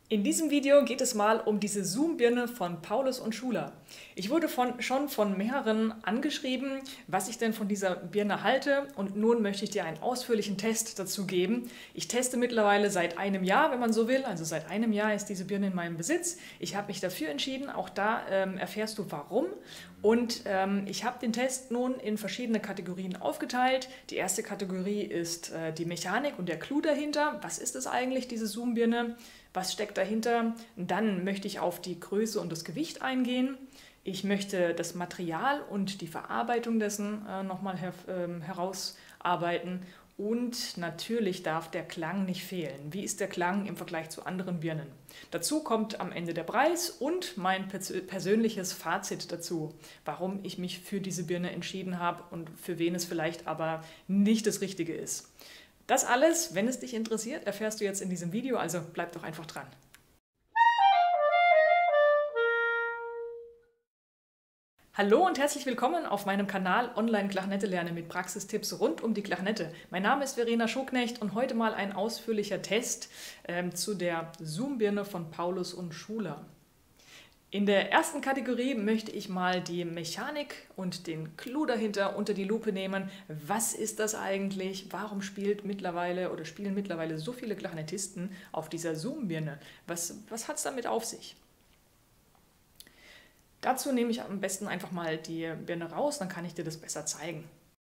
In diesem Video geht es mal um diese Zoom-Birne von Paulus und Schuler. Ich wurde schon von mehreren angeschrieben, was ich denn von dieser Birne halte, und nun möchte ich dir einen ausführlichen Test dazu geben. Ich teste mittlerweile seit einem Jahr, wenn man so will, also seit einem Jahr ist diese Birne in meinem Besitz. Ich habe mich dafür entschieden, auch da erfährst du warum. Und ich habe den Test nun in verschiedene Kategorien aufgeteilt. Die erste Kategorie ist die Mechanik und der Clou dahinter. Was ist es eigentlich, diese Zoom-Birne? Was steckt dahinter? Dann möchte ich auf die Größe und das Gewicht eingehen. Ich möchte das Material und die Verarbeitung dessen nochmal herausarbeiten. Und natürlich darf der Klang nicht fehlen. Wie ist der Klang im Vergleich zu anderen Birnen? Dazu kommt am Ende der Preis und mein persönliches Fazit dazu, warum ich mich für diese Birne entschieden habe und für wen es vielleicht aber nicht das Richtige ist. Das alles, wenn es dich interessiert, erfährst du jetzt in diesem Video, also bleib doch einfach dran. Hallo und herzlich willkommen auf meinem Kanal Online Klarinette lernen mit Praxistipps rund um die Klarinette. Mein Name ist Verena Schoknecht und heute mal ein ausführlicher Test zu der Zoom-Birne von Paulus und Schuler. In der ersten Kategorie möchte ich mal die Mechanik und den Clou dahinter unter die Lupe nehmen. Was ist das eigentlich? Warum spielen mittlerweile so viele Klarinettisten auf dieser Zoom-Birne? Was hat es damit auf sich? Dazu nehme ich am besten einfach mal die Birne raus, dann kann ich dir das besser zeigen.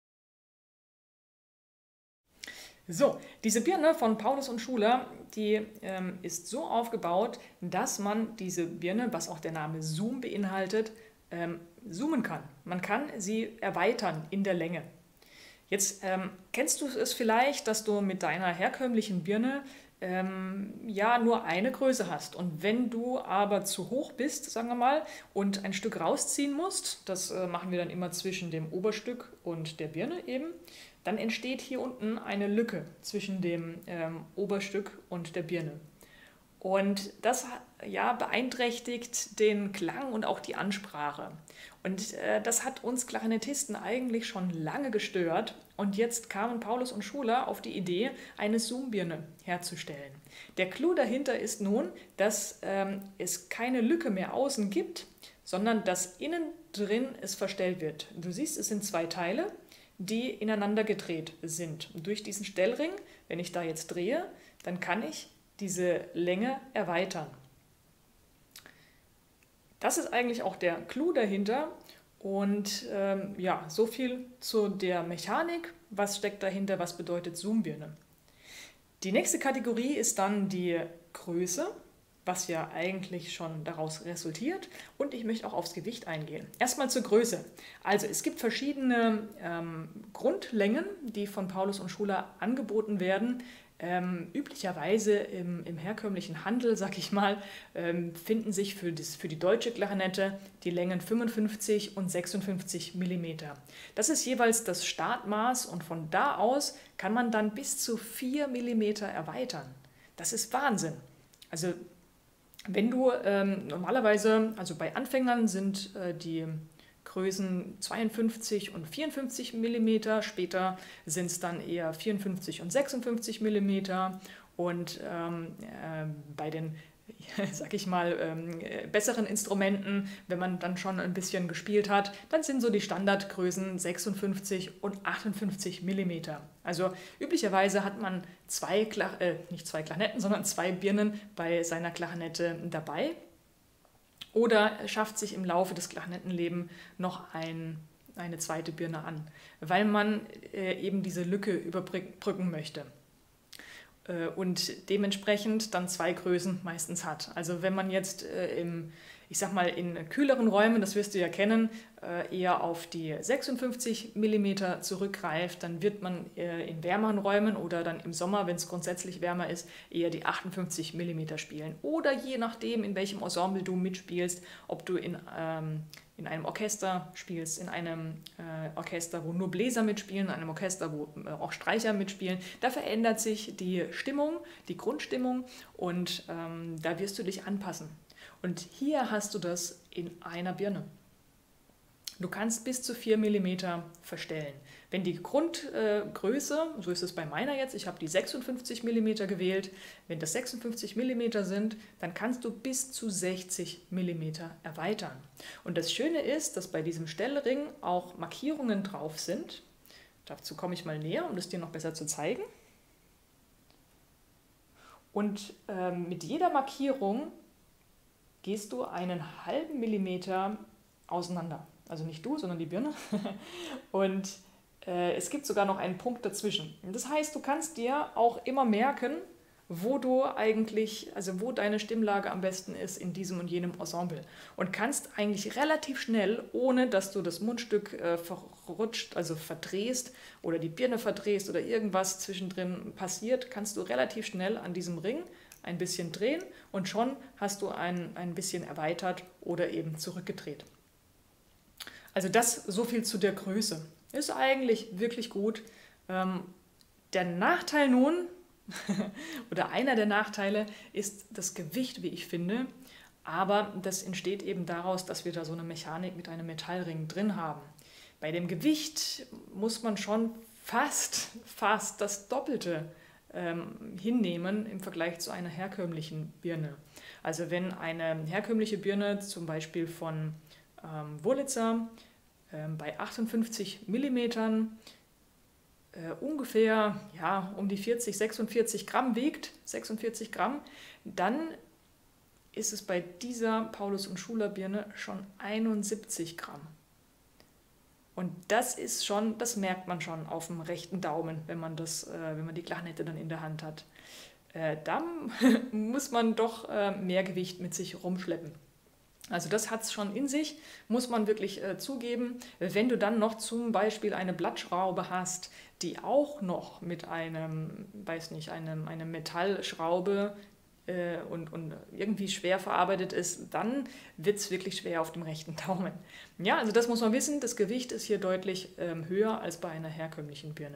So, diese Birne von Paulus und Schuler, die ist so aufgebaut, dass man diese Birne, was auch der Name Zoom beinhaltet, zoomen kann. Man kann sie erweitern in der Länge. Jetzt kennst du es vielleicht, dass du mit deiner herkömmlichen Birne ja nur eine Größe hast. Und wenn du aber zu hoch bist, sagen wir mal, und ein Stück rausziehen musst, das machen wir dann immer zwischen dem Oberstück und der Birne eben, dann entsteht hier unten eine Lücke zwischen dem Oberstück und der Birne. Und das ja, beeinträchtigt den Klang und auch die Ansprache. Und das hat uns Klarinettisten eigentlich schon lange gestört. Und jetzt kamen Paulus und Schuler auf die Idee, eine Zoom-Birne herzustellen. Der Clou dahinter ist nun, dass es keine Lücke mehr außen gibt, sondern dass innen drin es verstellt wird. Du siehst, es sind zwei Teile, die ineinander gedreht sind. Und durch diesen Stellring, wenn ich da jetzt drehe, dann kann ich diese Länge erweitern. Das ist eigentlich auch der Clou dahinter. Und ja, so viel zu der Mechanik. Was steckt dahinter? Was bedeutet Zoom-Birne? Die nächste Kategorie ist dann die Größe, was ja eigentlich schon daraus resultiert. Und ich möchte auch aufs Gewicht eingehen. Erstmal zur Größe. Also es gibt verschiedene Grundlängen, die von Paulus und Schuler angeboten werden. Üblicherweise im herkömmlichen Handel, sag ich mal, finden sich für die deutsche Klarinette die Längen 55 und 56 mm. Das ist jeweils das Startmaß und von da aus kann man dann bis zu 4 mm erweitern. Das ist Wahnsinn. Also wenn du normalerweise, also bei Anfängern sind die Größen 52 und 54 mm, später sind es dann eher 54 und 56 mm und bei den, sag ich mal, besseren Instrumenten, wenn man dann schon ein bisschen gespielt hat, dann sind so die Standardgrößen 56 und 58 mm. Also üblicherweise hat man nicht zwei Klarinetten, sondern zwei Birnen bei seiner Klarinette dabei. Oder schafft sich im Laufe des Klarinettenlebens noch eine zweite Birne an, weil man eben diese Lücke überbrücken möchte und dementsprechend dann zwei Größen meistens hat. Also wenn man jetzt ich sag mal, in kühleren Räumen, das wirst du ja kennen, eher auf die 56 mm zurückgreift, dann wird man in wärmeren Räumen oder dann im Sommer, wenn es grundsätzlich wärmer ist, eher die 58 mm spielen. Oder je nachdem, in welchem Ensemble du mitspielst, ob du in einem Orchester spielst, in einem Orchester, wo nur Bläser mitspielen, in einem Orchester, wo auch Streicher mitspielen, da verändert sich die Stimmung, die Grundstimmung und da wirst du dich anpassen. Und hier hast du das in einer Birne. Du kannst bis zu 4 mm verstellen. Wenn die Grundgröße, so ist es bei meiner jetzt, ich habe die 56 mm gewählt, wenn das 56 mm sind, dann kannst du bis zu 60 mm erweitern. Und das Schöne ist, dass bei diesem Stellring auch Markierungen drauf sind. Dazu komme ich mal näher, um es dir noch besser zu zeigen. Und mit jeder Markierung gehst du einen halben Millimeter auseinander. Also nicht du, sondern die Birne. Und es gibt sogar noch einen Punkt dazwischen. Das heißt, du kannst dir auch immer merken, wo du eigentlich, also wo deine Stimmlage am besten ist in diesem und jenem Ensemble. Und kannst eigentlich relativ schnell, ohne dass du das Mundstück verrutscht, also verdrehst oder die Birne verdrehst oder irgendwas zwischendrin passiert, kannst du relativ schnell an diesem Ring ein bisschen drehen und schon hast du ein bisschen erweitert oder eben zurückgedreht. Also das so viel zu der Größe. Ist eigentlich wirklich gut. Der Nachteil nun, oder einer der Nachteile, ist das Gewicht, wie ich finde. Aber das entsteht eben daraus, dass wir da so eine Mechanik mit einem Metallring drin haben. Bei dem Gewicht muss man schon fast das Doppelte hinnehmen im Vergleich zu einer herkömmlichen Birne. Also wenn eine herkömmliche Birne zum Beispiel von Wurlitzer bei 58 mm ungefähr um die 46 Gramm wiegt, 46 Gramm, dann ist es bei dieser Paulus und Schuler Birne schon 71 Gramm. Und das merkt man schon auf dem rechten Daumen, wenn man die Klarinette dann in der Hand hat. Da muss man doch mehr Gewicht mit sich rumschleppen. Also das hat es schon in sich, muss man wirklich zugeben. Wenn du dann noch zum Beispiel eine Blattschraube hast, die auch noch mit einem Metallschraube und irgendwie schwer verarbeitet ist, dann wird es wirklich schwer auf dem rechten Daumen. Ja, also das muss man wissen, das Gewicht ist hier deutlich höher als bei einer herkömmlichen Birne.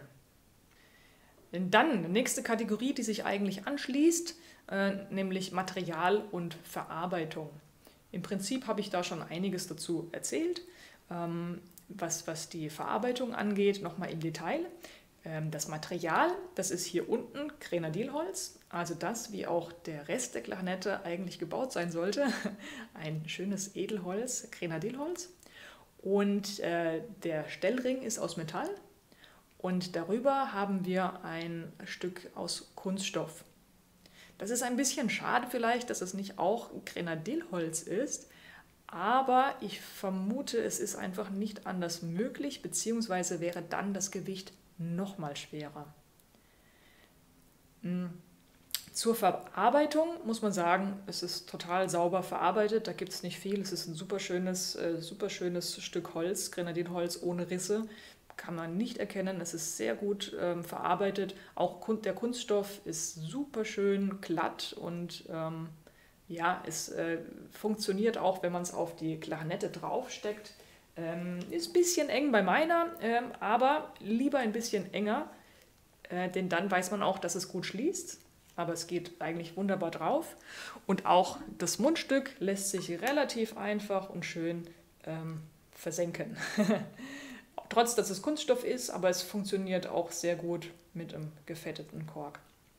Dann nächste Kategorie, die sich eigentlich anschließt, nämlich Material und Verarbeitung. Im Prinzip habe ich da schon einiges dazu erzählt, was die Verarbeitung angeht, nochmal im Detail. Das Material, das ist hier unten Grenadilholz, also das, wie auch der Rest der Klarinette eigentlich gebaut sein sollte. Ein schönes Edelholz, Grenadilholz. Und der Stellring ist aus Metall und darüber haben wir ein Stück aus Kunststoff. Das ist ein bisschen schade vielleicht, dass es nicht auch Grenadilholz ist, aber ich vermute, es ist einfach nicht anders möglich, beziehungsweise wäre dann das Gewicht nochmal schwerer. Zur Verarbeitung muss man sagen, es ist total sauber verarbeitet, da gibt es nicht viel, es ist ein super schönes Stück Holz, Grenadilholz ohne Risse. Kann man nicht erkennen, es ist sehr gut verarbeitet. Auch der Kunststoff ist super schön glatt und es funktioniert auch, wenn man es auf die Klarinette draufsteckt. Ist ein bisschen eng bei meiner, aber lieber ein bisschen enger, denn dann weiß man auch, dass es gut schließt. Aber es geht eigentlich wunderbar drauf. Und auch das Mundstück lässt sich relativ einfach und schön versenken. Trotz, dass es Kunststoff ist, aber es funktioniert auch sehr gut mit einem gefetteten Kork.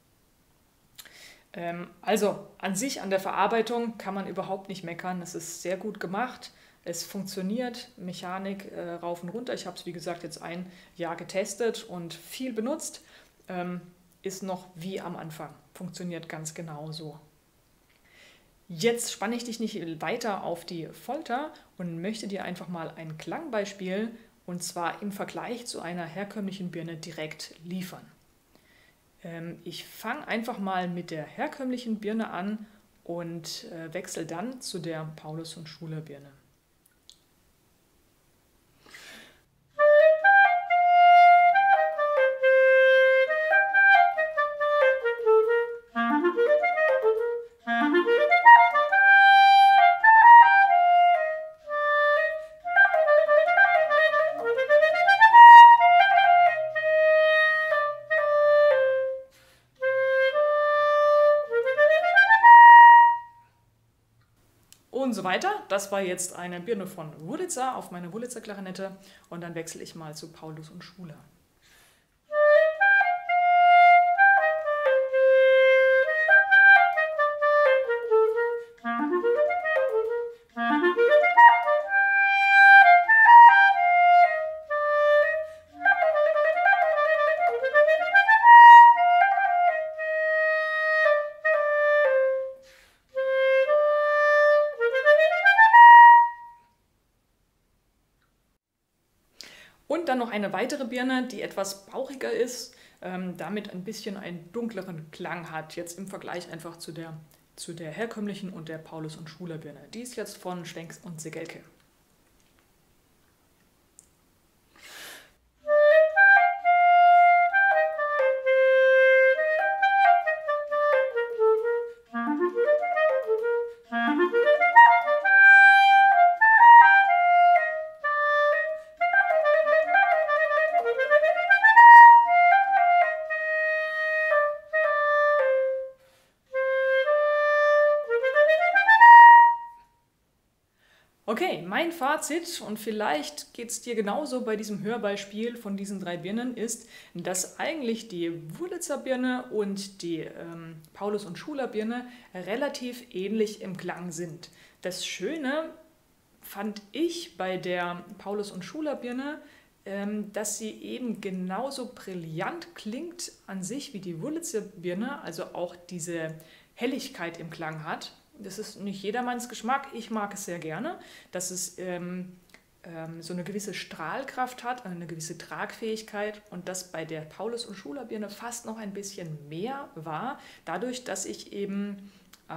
Also an sich, an der Verarbeitung kann man überhaupt nicht meckern. Es ist sehr gut gemacht. Es funktioniert, Mechanik rauf und runter. Ich habe es, wie gesagt, jetzt ein Jahr getestet und viel benutzt. Ist noch wie am Anfang. Funktioniert ganz genauso. Jetzt spanne ich dich nicht weiter auf die Folter und möchte dir einfach mal ein Klangbeispiel und zwar im Vergleich zu einer herkömmlichen Birne direkt liefern. Ich fange einfach mal mit der herkömmlichen Birne an und wechsle dann zu der Paulus und Schuler Birne. und so weiter. Das war jetzt eine Birne von Wurlitzer auf meine Wurlitzer Klarinette und dann wechsle ich mal zu Paulus und Schuler. Und dann noch eine weitere Birne, die etwas bauchiger ist, damit ein bisschen einen dunkleren Klang hat, jetzt im Vergleich einfach zu der herkömmlichen und der Paulus und Schuler Birne. Die ist jetzt von Schwenk und Segelke. Okay, mein Fazit, und vielleicht geht es dir genauso bei diesem Hörbeispiel von diesen 3 Birnen, ist, dass eigentlich die Wurlitzer Birne und die Paulus und Schuler Birne relativ ähnlich im Klang sind. Das Schöne fand ich bei der Paulus und Schuler Birne, dass sie eben genauso brillant klingt an sich wie die Wurlitzer Birne, also auch diese Helligkeit im Klang hat. Das ist nicht jedermanns Geschmack, ich mag es sehr gerne, dass es so eine gewisse Strahlkraft hat, eine gewisse Tragfähigkeit und das bei der Paulus und Schuler Birne fast noch ein bisschen mehr war, dadurch, dass ich eben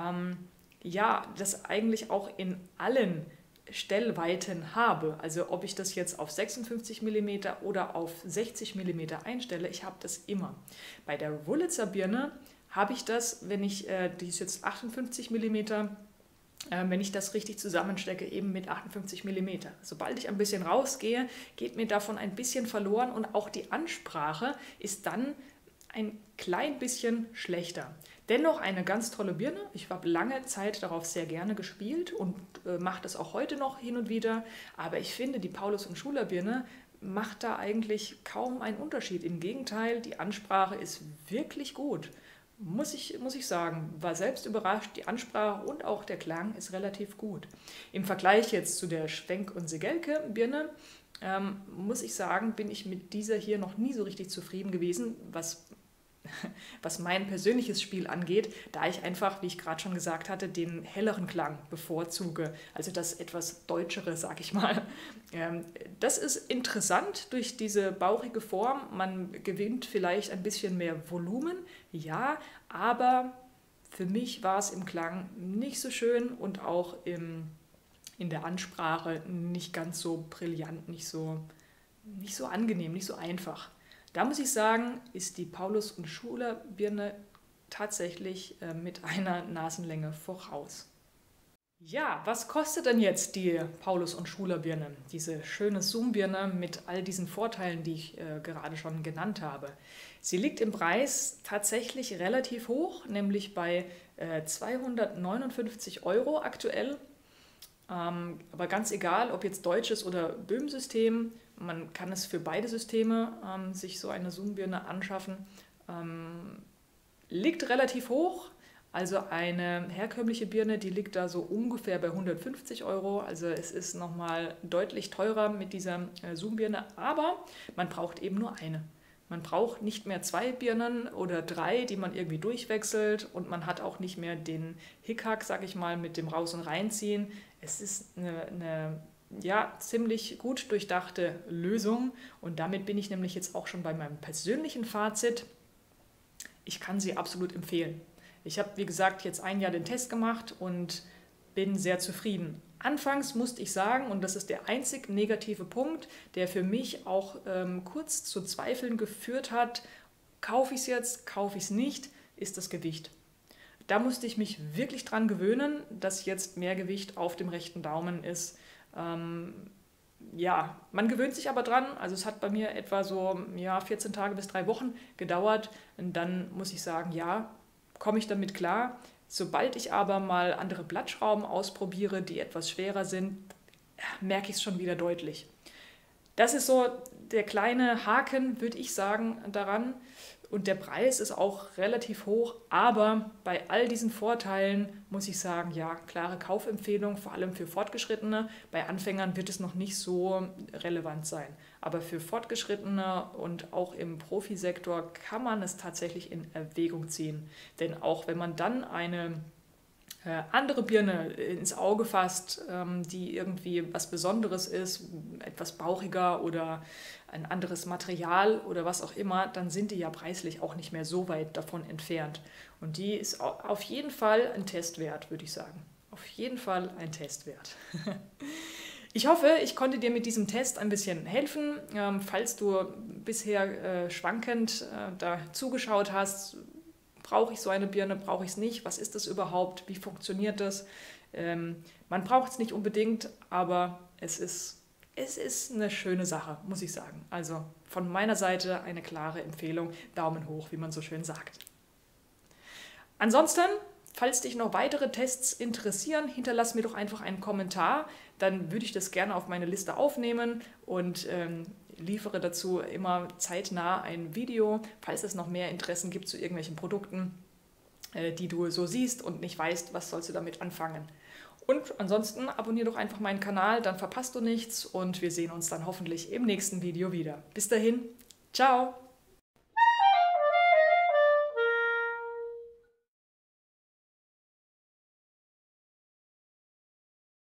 das eigentlich auch in allen Stellweiten habe. Also ob ich das jetzt auf 56 mm oder auf 60 mm einstelle, ich habe das immer. Bei der Wurlitzer Birne habe ich das, wenn ich, die ist jetzt 58 mm, wenn ich das richtig zusammenstecke, eben mit 58 mm. Sobald ich ein bisschen rausgehe, geht mir davon ein bisschen verloren und auch die Ansprache ist dann ein klein bisschen schlechter. Dennoch eine ganz tolle Birne. Ich habe lange Zeit darauf sehr gerne gespielt und mache das auch heute noch hin und wieder. Aber ich finde, die Paulus und Schuler Birne macht da eigentlich kaum einen Unterschied. Im Gegenteil, die Ansprache ist wirklich gut. Muss ich sagen, war selbst überrascht, die Ansprache und auch der Klang ist relativ gut. Im Vergleich jetzt zu der Schwenk und Segelke Birne, muss ich sagen, bin ich mit dieser hier noch nie so richtig zufrieden gewesen, was mein persönliches Spiel angeht, da ich einfach, wie ich gerade schon gesagt hatte, den helleren Klang bevorzuge, also das etwas deutschere, sag ich mal. Das ist interessant durch diese bauchige Form, man gewinnt vielleicht ein bisschen mehr Volumen, ja, aber für mich war es im Klang nicht so schön und auch in der Ansprache nicht ganz so brillant, nicht so angenehm, nicht so einfach. Da muss ich sagen, ist die Paulus und Schuler Birne tatsächlich mit einer Nasenlänge voraus. Ja, was kostet denn jetzt die Paulus und Schuler Birne? Diese schöne Zoom-Birne mit all diesen Vorteilen, die ich gerade schon genannt habe. Sie liegt im Preis tatsächlich relativ hoch, nämlich bei 259 € aktuell. Aber ganz egal, ob jetzt deutsches oder Böhm-System, man kann es für beide Systeme sich so eine Zoom-Birne anschaffen. Liegt relativ hoch, also eine herkömmliche Birne, die liegt da so ungefähr bei 150 €. Also es ist nochmal deutlich teurer mit dieser Zoom-Birne, aber man braucht eben nur eine. Man braucht nicht mehr 2 Birnen oder 3, die man irgendwie durchwechselt und man hat auch nicht mehr den Hickhack, sag ich mal, mit dem Raus- und Reinziehen. Es ist eine ziemlich gut durchdachte Lösung und damit bin ich nämlich jetzt auch schon bei meinem persönlichen Fazit. Ich kann sie absolut empfehlen. Ich habe, wie gesagt, jetzt ein Jahr den Test gemacht und bin sehr zufrieden. Anfangs musste ich sagen, und das ist der einzig negative Punkt, der für mich auch kurz zu Zweifeln geführt hat, kaufe ich es jetzt, kaufe ich es nicht, ist das Gewicht. Da musste ich mich wirklich dran gewöhnen, dass jetzt mehr Gewicht auf dem rechten Daumen ist. Man gewöhnt sich aber dran. Also es hat bei mir etwa so 14 Tage bis 3 Wochen gedauert. Und dann muss ich sagen, ja, komme ich damit klar. Sobald ich aber mal andere Blattschrauben ausprobiere, die etwas schwerer sind, merke ich es schon wieder deutlich. Das ist so der kleine Haken, würde ich sagen, daran. Und der Preis ist auch relativ hoch, aber bei all diesen Vorteilen muss ich sagen, ja, klare Kaufempfehlung, vor allem für Fortgeschrittene. Bei Anfängern wird es noch nicht so relevant sein. Aber für Fortgeschrittene und auch im Profisektor kann man es tatsächlich in Erwägung ziehen. Denn auch wenn man dann eine andere Birne ins Auge fasst, die irgendwie was Besonderes ist, etwas bauchiger oder ein anderes Material oder was auch immer, dann sind die ja preislich auch nicht mehr so weit davon entfernt. Und die ist auf jeden Fall ein Test wert, würde ich sagen. Auf jeden Fall ein Test wert. Ich hoffe, ich konnte dir mit diesem Test ein bisschen helfen. Falls du bisher schwankend da zugeschaut hast, brauche ich so eine Birne, brauche ich es nicht? Was ist das überhaupt? Wie funktioniert das? Man braucht es nicht unbedingt, aber es ist eine schöne Sache, muss ich sagen. Also von meiner Seite eine klare Empfehlung, Daumen hoch, wie man so schön sagt. Ansonsten, falls dich noch weitere Tests interessieren, hinterlass mir doch einfach einen Kommentar. Dann würde ich das gerne auf meine Liste aufnehmen und liefere dazu immer zeitnah ein Video, falls es noch mehr Interessen gibt zu irgendwelchen Produkten, die du so siehst und nicht weißt, was sollst du damit anfangen. Und ansonsten abonniere doch einfach meinen Kanal, dann verpasst du nichts und wir sehen uns dann hoffentlich im nächsten Video wieder. Bis dahin, ciao!